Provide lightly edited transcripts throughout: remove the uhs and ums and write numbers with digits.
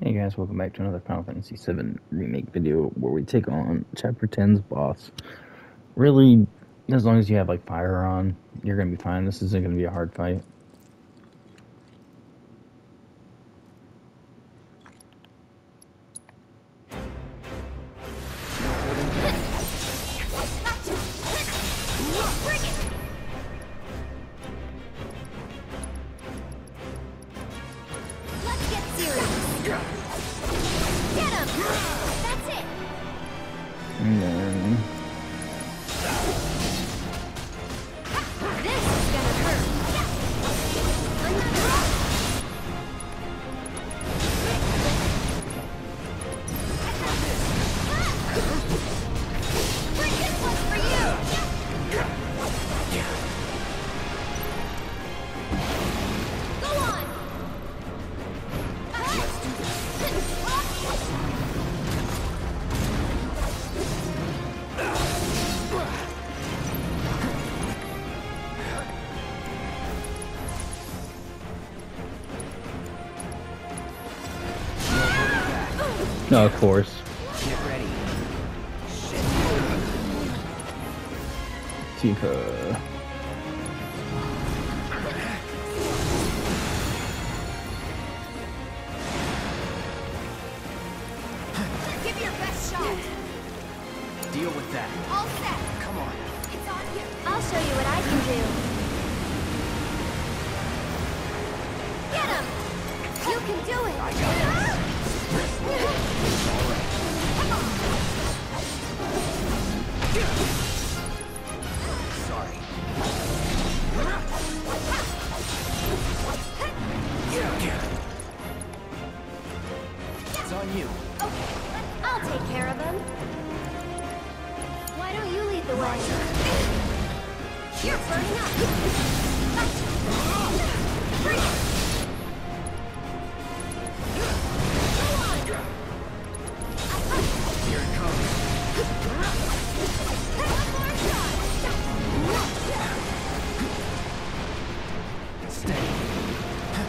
Hey guys, welcome back to another Final Fantasy VII Remake video where we take on Chapter 10's boss. Really, as long as you have like fire on, you're gonna be fine. This isn't gonna be a hard fight. Let's get serious. Get him! That's it! And then This is gonna hurt. This one's for you! Go on! Let's do no, of course. Get ready. Tifa. Give your best shot! Deal with that. All set! Come on. It's on you! I'll show you what I can do! Get him! You can do it! I got this. Sorry. It's on you. I'll take care of him. Why don't you lead the way? You're burning up. Bring it. Go on. Here it comes. One more shot. Stay.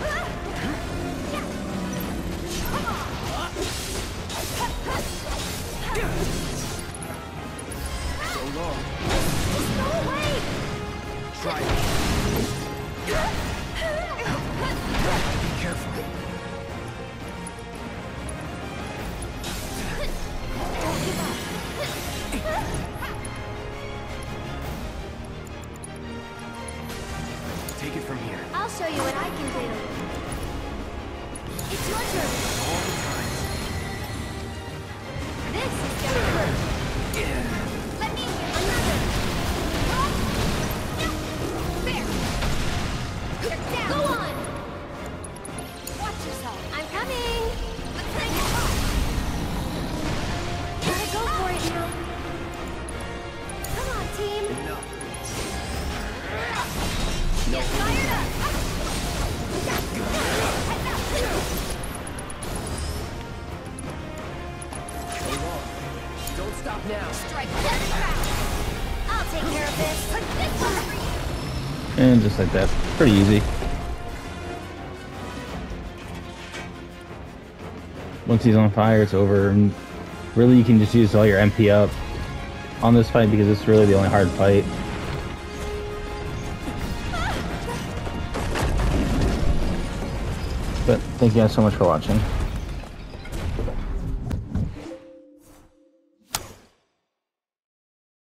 So long. Go away. Try it. Be careful. Don't give up. Take it from here. I'll show you what I can do. It's your turn. All the time. This is gonna hurt. Let me hear another. There. You're down. Go on. Watch yourself. I'm coming. Let's take it off. Gotta go for it now. Come on, team. Enough. Get fired up. So long. Don't stop now. Strike very fast. I'll take care of this. This one's for you. And just like that. Pretty easy. Once he's on fire, it's over. And really, you can just use all your MP up on this fight because it's really the only hard fight. But thank you guys so much for watching.